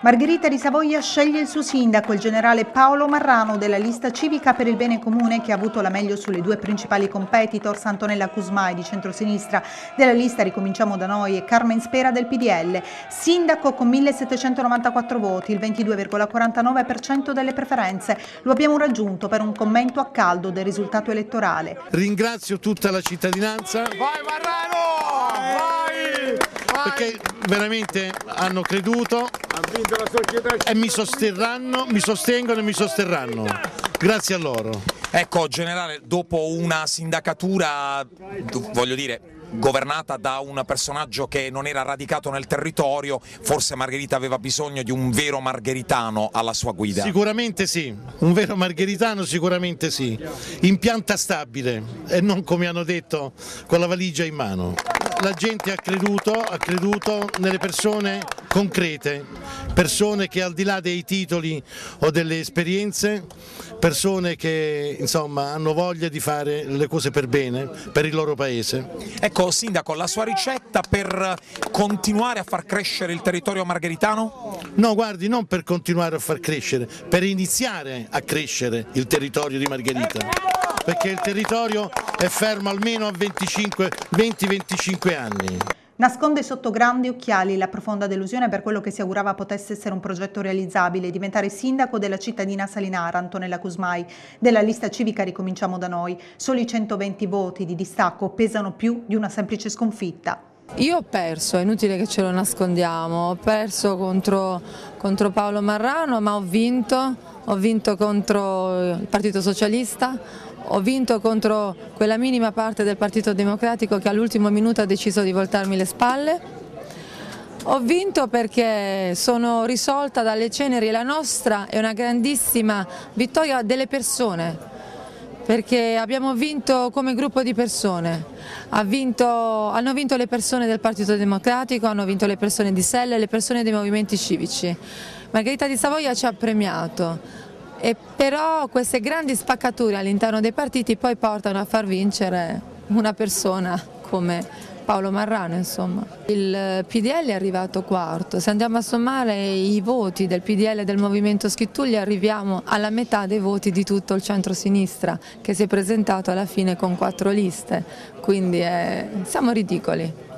Margherita di Savoia sceglie il suo sindaco, il generale Paolo Marrano della lista civica per il bene comune, che ha avuto la meglio sulle due principali competitors, Antonella Cusmai di centrosinistra della lista Ricominciamo da Noi e Carmen Spera del PDL. Sindaco con 1794 voti, il 22,49% delle preferenze. Lo abbiamo raggiunto per un commento a caldo del risultato elettorale. Ringrazio tutta la cittadinanza. Vai Marrano! Vai! Perché veramente hanno creduto e mi sostengono e mi sosterranno. Grazie a loro. Ecco, generale, dopo una sindacatura, voglio dire, governata da un personaggio che non era radicato nel territorio, forse Margherita aveva bisogno di un vero margheritano alla sua guida. Sicuramente sì, un vero margheritano sicuramente sì, in pianta stabile e non come hanno detto con la valigia in mano. La gente ha creduto nelle persone concrete, persone che al di là dei titoli o delle esperienze, persone che insomma hanno voglia di fare le cose per bene, per il loro paese. Ecco, Sindaco, la sua ricetta per continuare a far crescere il territorio margheritano? No, guardi, non per continuare a far crescere, per iniziare a crescere il territorio di Margherita, perché il territorio è fermo almeno a 20-25 anni. Nasconde sotto grandi occhiali la profonda delusione per quello che si augurava potesse essere un progetto realizzabile, diventare sindaco della cittadina salinara, Antonella Cusmai, della lista civica Ricominciamo da Noi. Solo i 120 voti di distacco pesano più di una semplice sconfitta. Io ho perso, è inutile che ce lo nascondiamo, ho perso contro Paolo Marrano, ma ho vinto contro il Partito Socialista, ho vinto contro quella minima parte del Partito Democratico che all'ultimo minuto ha deciso di voltarmi le spalle. Ho vinto perché sono risolta dalle ceneri e la nostra è una grandissima vittoria delle persone, perché abbiamo vinto come gruppo di persone, hanno vinto le persone del Partito Democratico, hanno vinto le persone di SEL e le persone dei movimenti civici. Margherita di Savoia ci ha premiato. E però queste grandi spaccature all'interno dei partiti poi portano a far vincere una persona come Paolo Marrano, insomma. Il PDL è arrivato quarto, se andiamo a sommare i voti del PDL e del Movimento Schittulli arriviamo alla metà dei voti di tutto il centro-sinistra che si è presentato alla fine con 4 liste, quindi siamo ridicoli.